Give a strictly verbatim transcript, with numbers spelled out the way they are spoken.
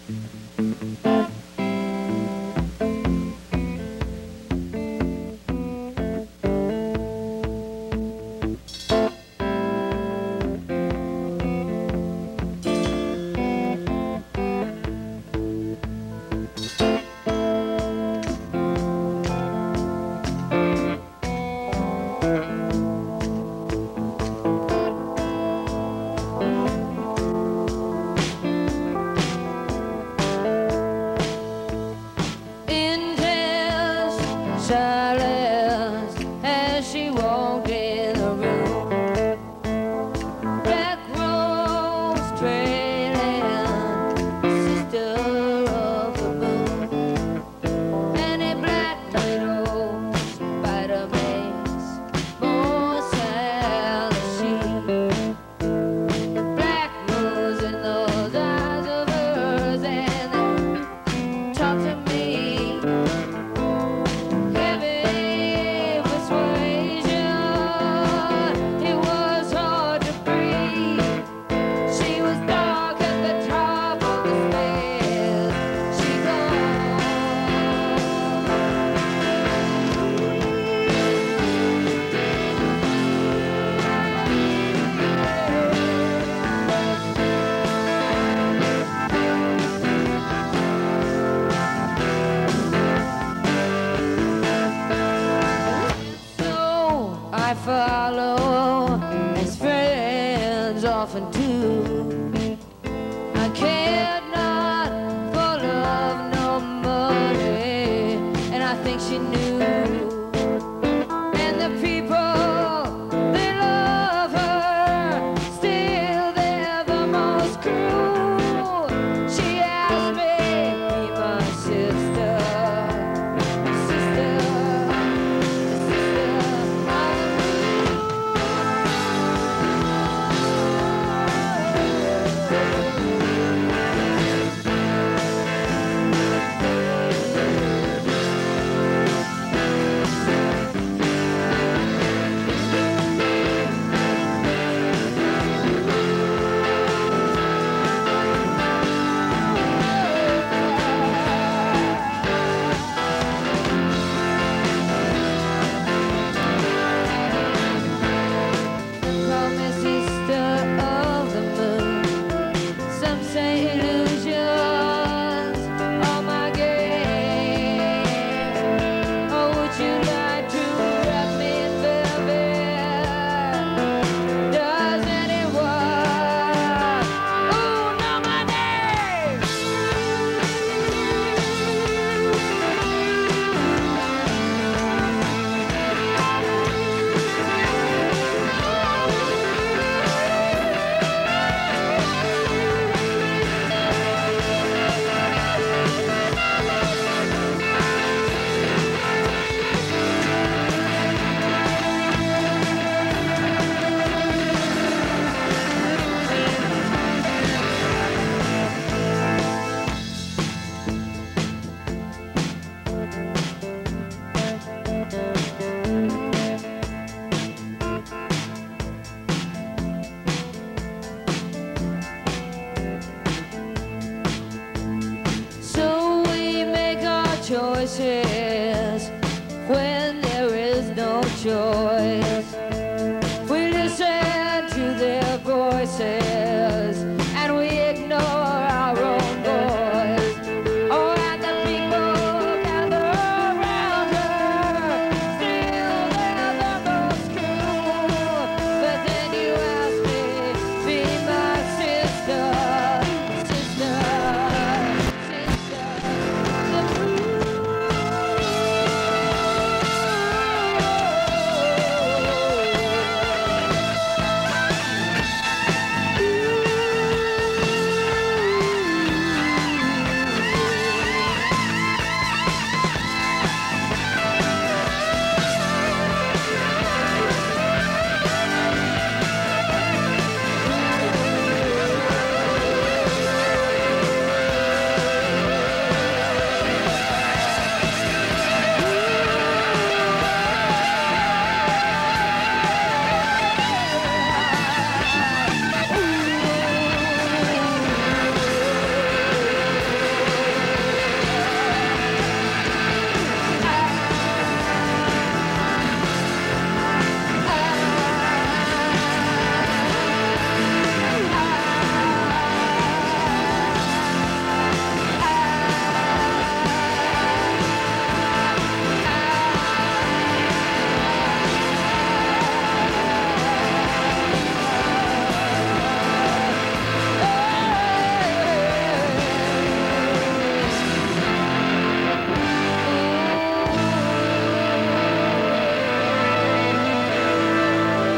Silence as she walked in the room. Black rose trailing, sister of the moon. And a black widow, spider makes more sound than she. The black moons in those eyes of hers, and they talk to me. I follow, as friends often do. I cared not for love nor money, and I think she knew. And the people, they love her, still they're the most cruel. She asked me, be my sister, sister. Choices.